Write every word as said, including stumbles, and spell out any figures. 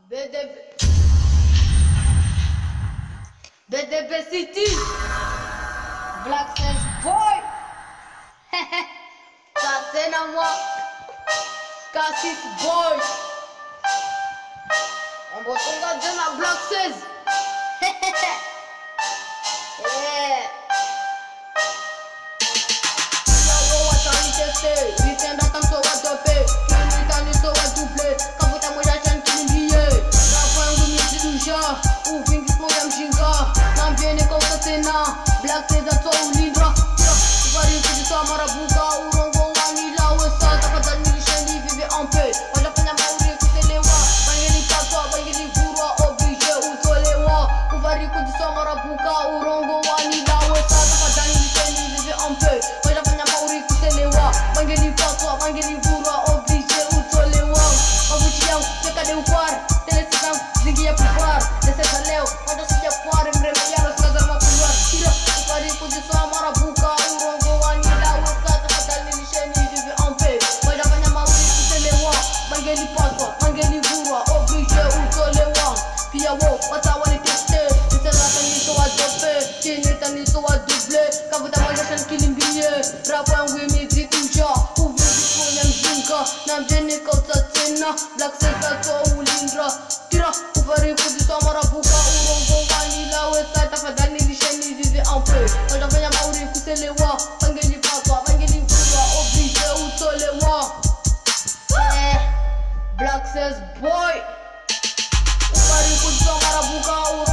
B D B B D B City Black Sense Boy Katena moi Cassis Boy On va regarder la Black Sense Yeah Yo watani teste Weekend atam so wa dope Kini tani so wa double Kavuta moja chan kimbie Rapangu mizilusha Uvingi smoke mshinga Nambieni kausa tena Black Sense ato ulindra Uvari kujisa marabuka Urongo wanila wesa Tafadhali nilisheni vive en paix Wajafanya mauri kutelewa Bangeni patwa bangeni vurwa Oblige utolewa Uvari kujisa marabuka Urongo wanila wesa Tafadhali nilisheni vive en paix Wajafanya mauri kutelewa Bangeni patwa bangeni vurwa Oblige utolewa Mabuchi yangu Teka de ukwara Telesi zangu zingi ya pukwara Neseta leo Wajasija kware mreme yano Sinazar makulwar Tira Uvari kujisa marabuka Urongo wanila wesa Tafadhali nilisheni vive en paix Wajafanya mauri kutelewa Bangeni patwa bangeni vurwa Oblige utolewa Pia wo watawani teste Niselata niso wa dope Kinita niso wa double Kavuta magashan kilimbie Rapo yangu imizi kuja Uvizi kunya mzinka Na mjeni kauta tena Black Sense ato ulindra Tira uvari kujisa marabuka Urongo wanila wesa Tafadhali nilisheni vive en paix Wajafanya mauri kutelewa Bangeni patwa bangeni vurwa Oblige utolewa Eh Black Sense Boy Uvari kujisa marabuka